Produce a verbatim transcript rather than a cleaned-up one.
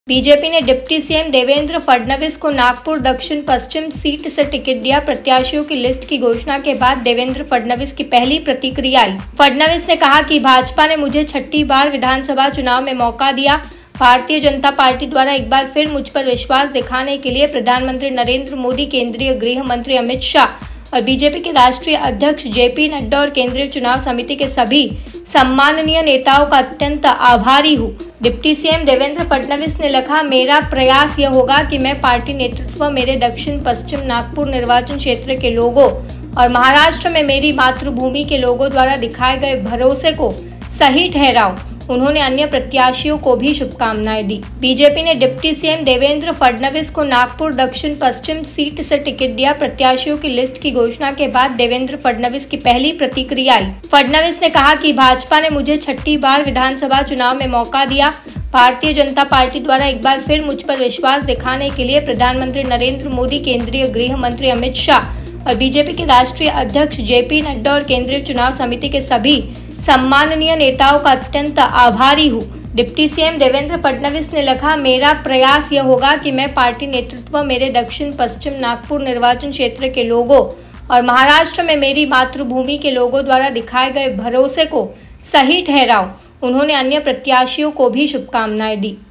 BJP ने deputy CM Devendra Fadnavis को नागपुर दक्षिण पश्चिम सीट से टिकट दिया। प्रत्याशियों की लिस्ट की घोषणा के बाद देवेंद्र फडणवीस की पहली प्रतिक्रिया आई। फडणवीस ने कहा कि भाजपा ने मुझे छठी बार विधानसभा चुनाव में मौका दिया। भारतीय जनता पार्टी द्वारा एक बार फिर मुझ पर विश्वास दिखाने के लिए प्रधानमंत्री नरेंद्र मोदी, केंद्रीय गृह मंत्री अमित शाह और बीजेपी के राष्ट्रीय अध्यक्ष जेपी नड्डा और केंद्रीय चुनाव समिति के सभी सम्माननीय नेताओं का अत्यंत आभारी हूँ। डिप्टी सीएम देवेंद्र फडणवीस ने लिखा, मेरा प्रयास यह होगा कि मैं पार्टी नेतृत्व, मेरे दक्षिण पश्चिम नागपुर निर्वाचन क्षेत्र के लोगों और महाराष्ट्र में मेरी मातृभूमि के लोगों द्वारा दिखाए गए भरोसे को सही ठहराऊं। उन्होंने अन्य प्रत्याशियों को भी शुभकामनाएं दी। बीजेपी ने डिप्टी सीएम देवेंद्र फडणवीस को नागपुर दक्षिण पश्चिम सीट से टिकट दिया। प्रत्याशियों की लिस्ट की घोषणा के बाद देवेंद्र फडणवीस की पहली प्रतिक्रिया आई। फडणवीस ने कहा कि भाजपा ने मुझे छठी बार विधानसभा चुनाव में मौका दिया। भारतीय जनता पार्टी द्वारा एक बार फिर मुझ पर विश्वास दिखाने के लिए प्रधानमंत्री नरेंद्र मोदी, केंद्रीय गृह मंत्री अमित शाह और बीजेपी के राष्ट्रीय अध्यक्ष जेपी नड्डा और केंद्रीय चुनाव समिति के सभी सम्माननीय नेताओं का अत्यंत आभारी हूँ। डिप्टी सीएम देवेंद्र फडणवीस ने लिखा, मेरा प्रयास यह होगा कि मैं पार्टी नेतृत्व, मेरे दक्षिण पश्चिम नागपुर निर्वाचन क्षेत्र के लोगों और महाराष्ट्र में मेरी मातृभूमि के लोगों द्वारा दिखाए गए भरोसे को सही ठहराऊं। उन्होंने अन्य प्रत्याशियों को भी शुभकामनाएं दी।